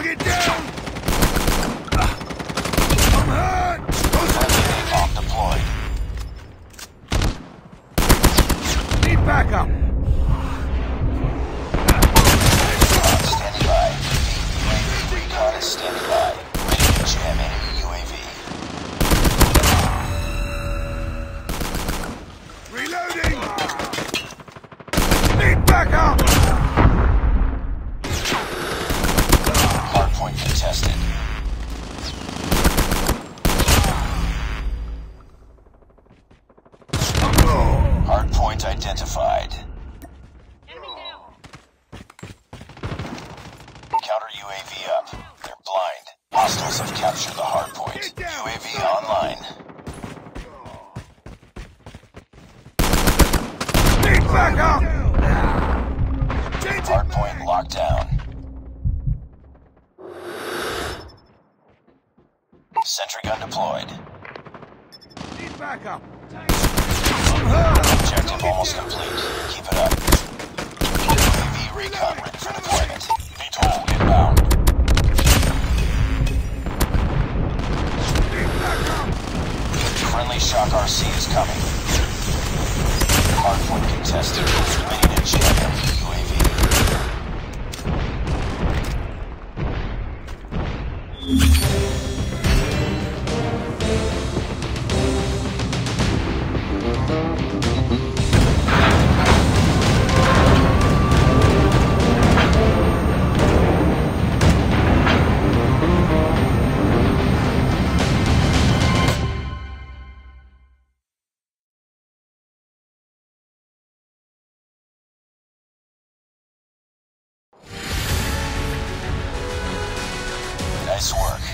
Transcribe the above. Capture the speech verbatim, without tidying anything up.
Target down! I'm hurt! Napalm deployed. Need backup! Standing by. U A V recon is standing by. Ready to jam enemy U A V. Reloading! Need backup! Hardpoint contested. Hardpoint identified. Counter U A V up. They're blind. Hostiles have captured the hardpoint. U A V online. Need backup! Hardpoint locked down. Sentry gun deployed. Need backup! Objective almost complete. Keep it up. U A V recon ready for deployment. V TOL inbound. Friendly Shock R C is coming. Hardpoint contested. Ready to jam enemy U A V. Nice work.